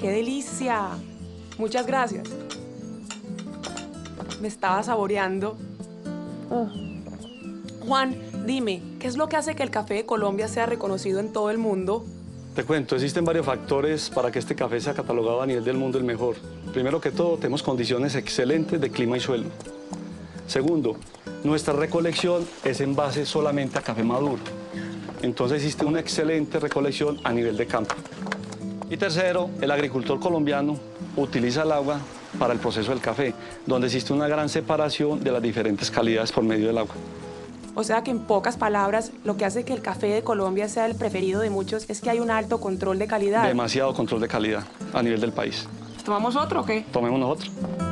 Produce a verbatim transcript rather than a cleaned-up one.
¡Qué delicia! Muchas gracias. Me estaba saboreando. Oh. Juan, dime, ¿qué es lo que hace que el café de Colombia sea reconocido en todo el mundo? Te cuento, existen varios factores para que este café sea catalogado a nivel del mundo el mejor. Primero que todo, tenemos condiciones excelentes de clima y suelo. Segundo, nuestra recolección es en base solamente a café maduro. Entonces existe una excelente recolección a nivel de campo. Y tercero, el agricultor colombiano utiliza el agua para el proceso del café, donde existe una gran separación de las diferentes calidades por medio del agua. O sea que en pocas palabras, lo que hace que el café de Colombia sea el preferido de muchos es que hay un alto control de calidad. Demasiado control de calidad a nivel del país. ¿Tomamos otro o qué? Tomémonos otro.